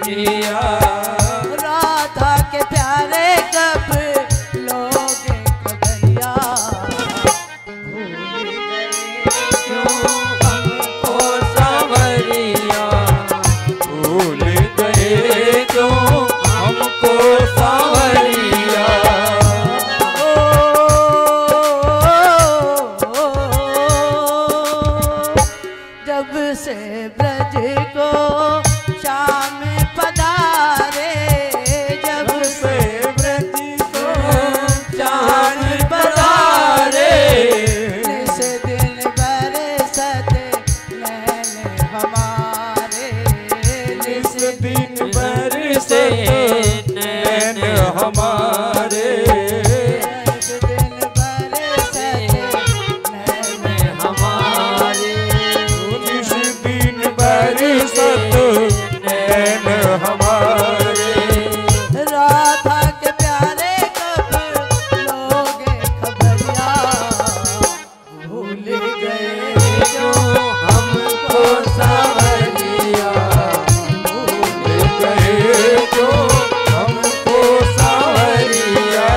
सांवरिया। राधा के प्यारे कब लोगे खबरिया, भूल गए क्यों हमको सांवरिया, भूल गए क्यों हमको सांवरिया। जब से ब्रज को श्याम पधारे, जब से ब्रज को श्याम पधारे, इस दिन बरसत नैन हमारे, इस दिन बरसे नैन हमारे, इस दिन बरसत नैन हमारे, इस दिन बरसत नैन हमारे। राधा के प्यारे कब लोगे खबरिया, भूल गए क्यों हमको सांवरिया, भूल गए क्यों हमको सांवरिया।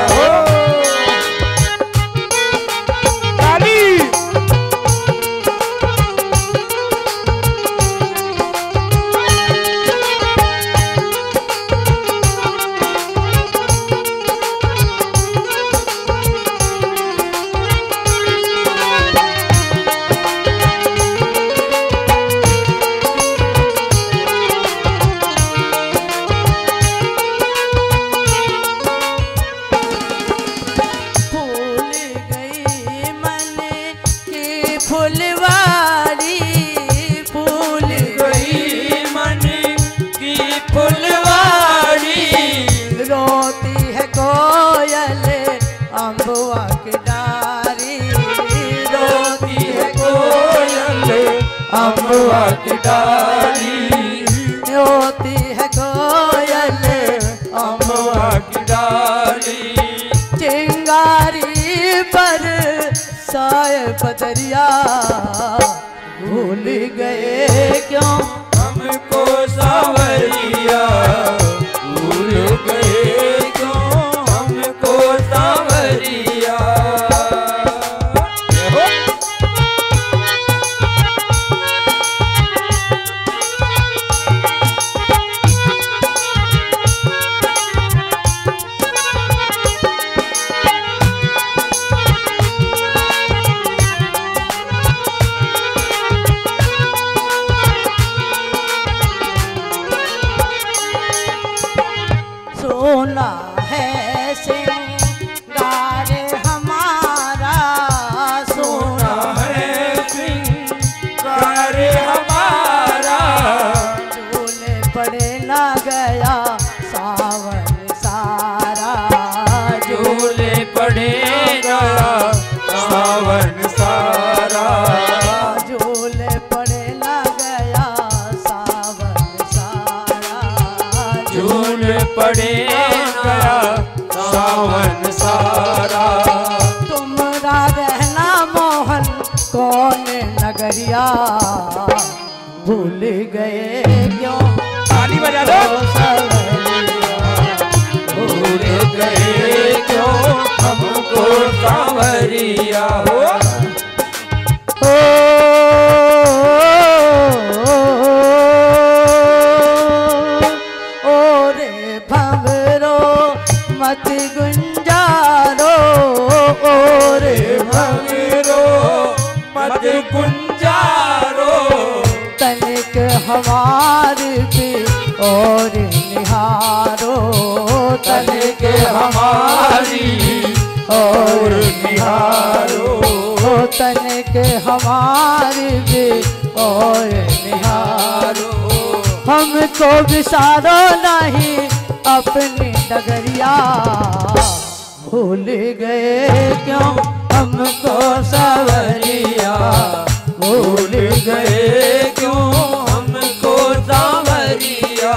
भूल गई मन की फुलवारी, भूल गई मन की फुलवारी, रोती है कोयल अम्बुआ की डारी, रोती है कोयल अम्बुआ की डाली, रोती है कोयल अम्बुआ की डाली। चिंगारी पर साए बदरिया, भूल गए क्यों हमको सांवरिया, भूल गए क्यों हमको सांवरिया। सोना है सिंगार हमारा, सोना है सिंगार हमारा, झूले पड़े ना गया सावन सारा, झूले पड़े गया सावन सारा, झूले पड़े ना गया सावन सारा, झूले पड़े गया सावन सारा। तुमरा रहना मोहन कौन नगरिया, भूल गए क्यों ताली बजा दो। सवरिया, भूल गए क्यों हमको सांवरिया हो। ओ रे भंवरो मत गुंजारो, ओ रे भंवरो मत गुंजारो, तनिक हमारे भी और निहारो, तनिक हमारी और निहारो, तनिक हमारी भी और निहारो। हमको विसारो नहीं अपनी डगरिया, भूल गए क्यों हमको सवरिया, भूल गए क्यों हमको सांवरिया।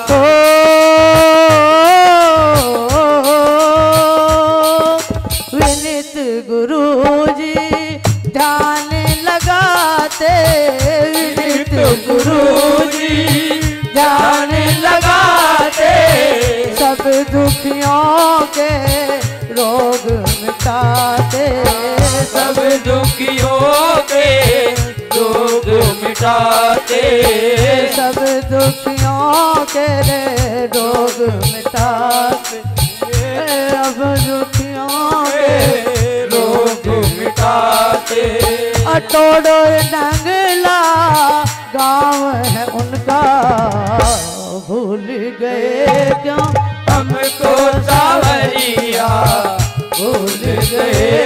विनित गुरुजी ध्यान लगाते, विनित गुरुजी ध्यान लगा के रोग मिटाते, सब दुखियों के रोग मिटाते, सब दुखियों के रोग मिटाते, अब दुखियों के रोग मिटाते। अटोड़ो डंगला गाँव है उनका, भूल गए क्यों हमको सावरिया, भूल गए